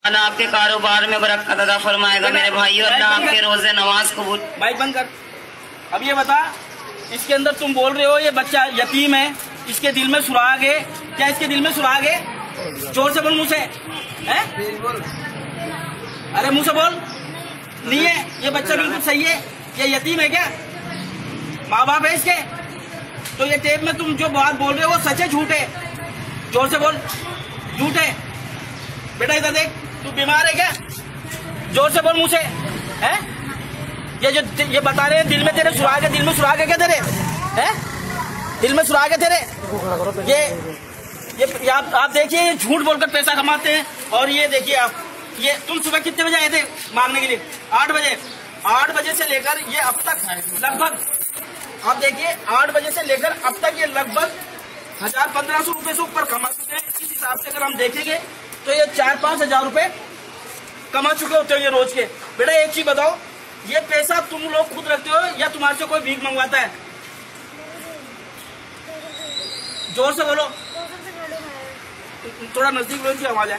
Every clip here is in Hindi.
अल्लाह आपके कारोबार में बरकत अदा फरमाएगा मेरे भाई, और अल्लाह आपके रोजे नमाज कबूल। बाइक बंद कर। अब ये बता, इसके अंदर तुम बोल रहे हो ये बच्चा यतीम है, इसके दिल में सुराग है क्या? इसके दिल में सुराग है? जोर से बोल, मुंह से है? अरे मुंह से बोल। नहीं है, ये बच्चा बिल्कुल सही है। ये यतीम है क्या? माँ बाप है इसके? तो ये टेप में तुम जो बात बोल रहे हो वो सच है झूठ है? जोर से बोल, झूठ है। बेटा इधर देख, तू बीमार है क्या? जोर से बोल, मुंह से है? ये बता रहे हैं दिल में तेरे सुराग है। दिल में सुराग है क्या तेरे? है? दिल में सुराग है तेरे? ये आप देखिए, ये झूठ बोलकर पैसा कमाते हैं। और ये देखिए आप, ये तुम सुबह कितने बजे आए थे मांगने के लिए? 8 बजे। 8 बजे से लेकर ये अब तक लगभग, आप देखिए 8 बजे से लेकर अब तक ये लगभग 1000-1500 रुपए से ऊपर कमा चुके हैं। इस हिसाब से अगर हम देखेंगे तो ये 4-5 हजार रुपए कमा चुके होते हो ये रोज के। बेटा एक चीज बताओ, ये पैसा तुम लोग खुद रखते हो या तुम्हारे से कोई भीख मंगवाता है? जोर से बोलो, थोड़ा नजदीक बोलो की आवाज है।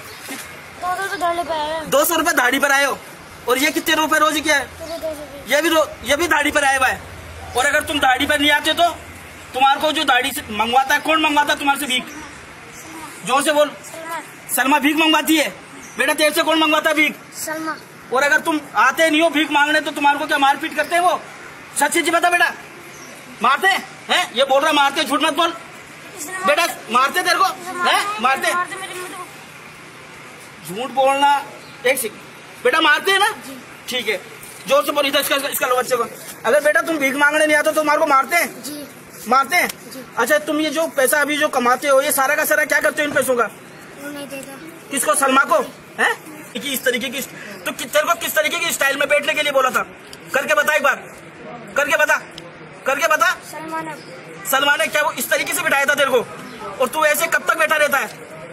200 रुपए दाढ़ी पर आए हो, और ये कितने रुपए रोज क्या है? ये भी दाढ़ी पर आए हुआ है। और अगर तुम दाढ़ी पर नहीं आते तो तुम्हारे को जो दाढ़ी से मंगवाता है, कौन मंगवाता है तुम्हारे से भीख? जोर से बोल। सलमा भीख मंगवाती है। बेटा तेरे से कौन मंगवाता है भीख? सलमा। और अगर तुम आते नहीं हो भीख मांगने तो तुम्हारे को क्या मारपीट करते हैं वो? सच सच बता बेटा, मारते हैं? ये बोल रहा मारते, झूठ मत बोल बेटा। मारते तेरे को है? मारते? झूठ बोलना। एक सेकंड बेटा, मारते है ना? ठीक है, जोर से बोल। इधर इसका लो बच्चे को। अगर बेटा तुम भीख मांगने नहीं आते तो तुम्हारे को मारते हैं? मारते हैं? अच्छा, तुम ये जो पैसा अभी जो कमाते हो ये सारा का सारा क्या करते हो इन पैसों का? नहीं देता। किसको? सलमा को है? इस तरीके की तो तेरे को किस तरीके की स्टाइल में बैठने के लिए बोला था? करके बता एक बार, करके बता, करके बता। सलमा ने क्या वो इस तरीके से बिठाया था तेरे को? और तू ऐसे कब तक बैठा रहता है?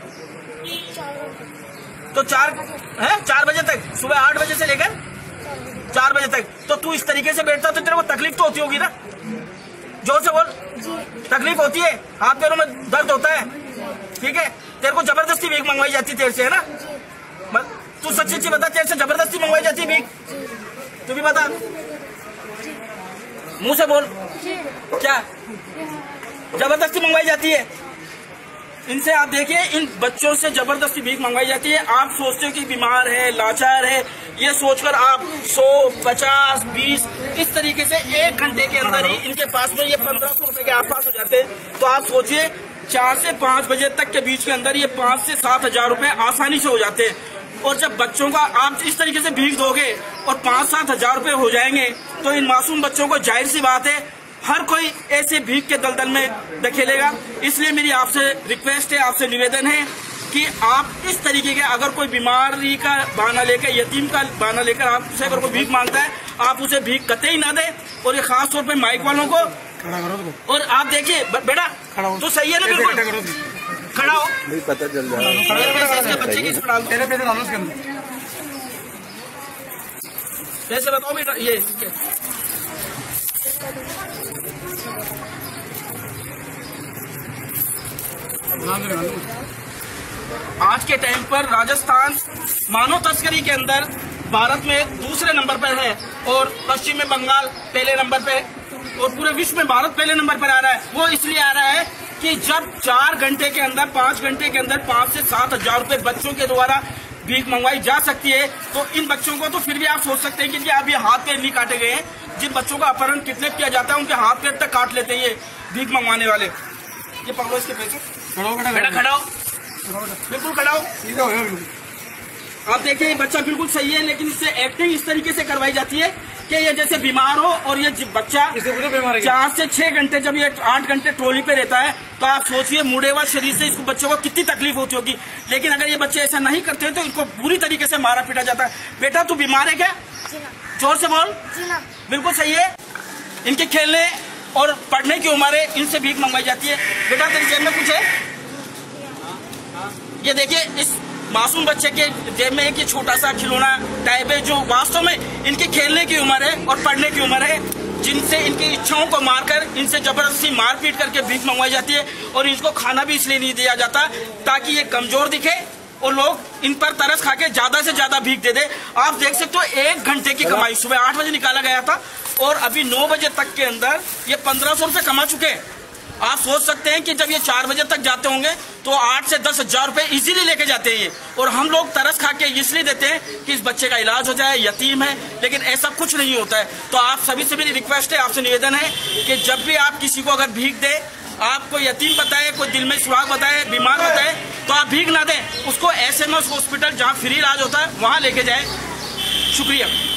तो 4 बजे तक, सुबह 8 बजे से लेकर 4 बजे तक। तो तू इस तरीके से बैठता तो तेरे को तकलीफ तो होती होगी ना? जोर से बोल। तकलीफ होती है, हाथ पैरों में दर्द होता है, ठीक है? तेरे को जबरदस्ती भीख मंगवाई जाती तेरे से, है ना? तू सच्ची सच्ची बता, तेरे से जबरदस्ती मंगवाई जाती है भीख? तू भी बता, मुंह से बोल। क्या जबरदस्ती मंगवाई जाती है? इनसे आप देखिए, इन बच्चों से जबरदस्ती भीख मंगवाई जाती है। आप सोचते हो कि बीमार है, लाचार है, ये सोचकर आप 100, 50, 20 इस तरीके से 1 घंटे के अंदर ही इनके पास में ये 1500 रुपए के आसपास हो जाते हैं। तो आप सोचिए 4 से 5 बजे तक के बीच के अंदर ये 5 से 7 हजार रुपए आसानी से हो जाते हैं। और जब बच्चों का आप इस तरीके से भीख दोगे और 5-7 हजार रुपए हो जाएंगे तो इन मासूम बच्चों को जाहिर सी बात है हर कोई ऐसे भीख के दलदल में धकेलेगा। इसलिए मेरी आपसे रिक्वेस्ट है, आपसे निवेदन है कि आप इस तरीके के, अगर कोई बीमारी का बहाना लेकर, यतीम का बहाना लेकर आपसे अगर कोई भीख मांगता है, आप उसे भीख कतई ना दे। और ये खास तौर पे माइक वालों को खड़ा करो। और आप देखिए बेटा, तो सही है ना? बिल्कुल खड़ा हो, नहीं पता चल जाएगा बच्चे की। पैसे बताओ बेटा। ये आज के टाइम पर राजस्थान मानव तस्करी के अंदर भारत में दूसरे नंबर पर है, और पश्चिम में बंगाल पहले नंबर पे, और पूरे विश्व में भारत पहले नंबर पर आ रहा है। वो इसलिए आ रहा है कि जब 4 घंटे के अंदर, 5 घंटे के अंदर 5 से 7 हजार रुपए बच्चों के द्वारा भीख मंगवाई जा सकती है, तो इन बच्चों को तो फिर भी आप सोच सकते हैं कि आप ये हाथ पैर नहीं काटे गए हैं। जिन बच्चों का अपहरण किडनैप किया जाता है उनके हाथ पैर तक काट लेते हैं ये भीख मंगवाने वाले। ये पकड़ो इसके पैसे। बेटा खड़ा हो, बिल्कुल खड़ा हो। आप देखिए बच्चा बिल्कुल सही है, लेकिन इससे एक्टिंग इस तरीके से करवाई जाती है कि ये जैसे बीमार हो, और ये बच्चा 4 से 6 घंटे, जब ये 8 घंटे ट्रॉली पे रहता है, तो आप सोचिए मुड़े हुए शरीर से इसको बच्चों को कितनी तकलीफ होती होगी। लेकिन अगर ये बच्चे ऐसा नहीं करते तो इनको बुरी तरीके से मारा पीटा जाता है। बेटा तू बीमार है क्या? जोर से बोल। बिल्कुल सही है। इनके खेलने और पढ़ने की उम्र है, इनसे भीख मंगवाई जाती है। बेटा तेरी जेब में कुछ है? ये देखिए, इस मासूम बच्चे के जेब में एक छोटा सा खिलौना टाइप है, जो वास्तव में इनके खेलने की उम्र है और पढ़ने की उम्र है, जिनसे इनकी इच्छाओं को मारकर इनसे जबरदस्ती मारपीट करके भीख मंगवाई जाती है। और इनको खाना भी इसलिए नहीं दिया जाता ताकि ये कमजोर दिखे और लोग इन पर तरस खा के ज्यादा से ज्यादा भीख दे दे। आप देख सकते हो 1 घंटे की कमाई सुबह 8 बजे निकाला गया था और अभी 9 बजे तक के अंदर ये 1500 रुपये कमा चुके हैं। आप सोच सकते हैं कि जब ये 4 बजे तक जाते होंगे तो 8 से 10 हजार रुपए इजीली लेके जाते हैं ये, और हम लोग तरस खा के इसलिए देते हैं कि इस बच्चे का इलाज हो जाए, यतीम है, लेकिन ऐसा कुछ नहीं होता है। तो आप सभी से मेरी रिक्वेस्ट है, आपसे निवेदन है कि जब भी आप किसी को अगर भीख दे, आपको यतीम बताए, कोई दिल में सुहाग बताए, बीमार बताए, तो आप भीख ना दें, उसको SMS हॉस्पिटल जहाँ फ्री इलाज होता है वहाँ लेके जाए। शुक्रिया।